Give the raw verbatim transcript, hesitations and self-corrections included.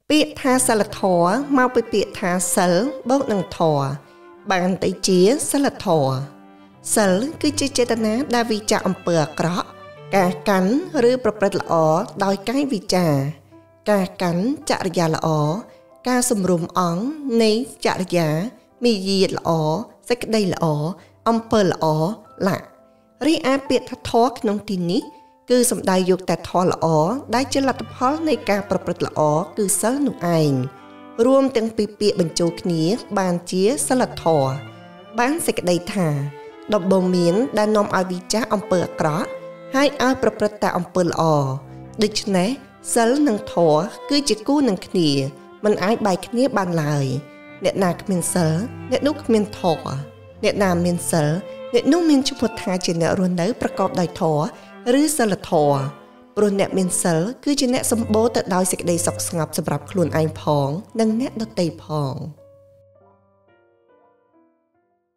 ពាក្យថាសិលធម៌មកពីពាក្យថាសិលបូកនឹងធម៌បានទៅជាសិលធម៌សិលគឺជាចេតនាដែលវិចារអំពើអាក្រក់ការកាន់ឬប្រព្រឹត្តល្អដោយកាយវិចារការកាន់ចរិយាល្អការសម្រុំអង្គនៃចរិយាមាយាទល្អសេចក្តីល្អអំពើល្អលក្ខរីឯពាក្យថាធម៌ក្នុងទីនេះគឺសំដៅយកតែធម៌ល្អដែលជាលទ្ធផលនៃការប្រព្រឹត្តល្អគឺសិលនោះឯងរួមទាំងពីពាក្យបញ្ចូលគ្នាបានជាសិលធម៌បានសេចក្តីថាដំបូងមានដែលនាំឲ្យវិចារអំពើអាក្រក់ហើយឲ្យប្រព្រឹត្តតែអំពើល្អដូច្នេះសិលនិងធម៌គឺជាគូនឹងគ្នាមិនអាចបែកគ្នាបានឡើយអ្នកណាគ្មានសិលអ្នកនោះគ្មានធម៌អ្នកណាមានសិលអ្នកនោះមានឈ្មោះថាជាអ្នករស់នៅប្រកបដោយធម៌ឬសិលធម៌ព្រោះអ្នកមានសិលគឺជាអ្នកសម្បូរទៅដោយសេចក្តីសុខស្ងប់សម្រាប់ខ្លួនឯងផងនិងអ្នកដទៃផង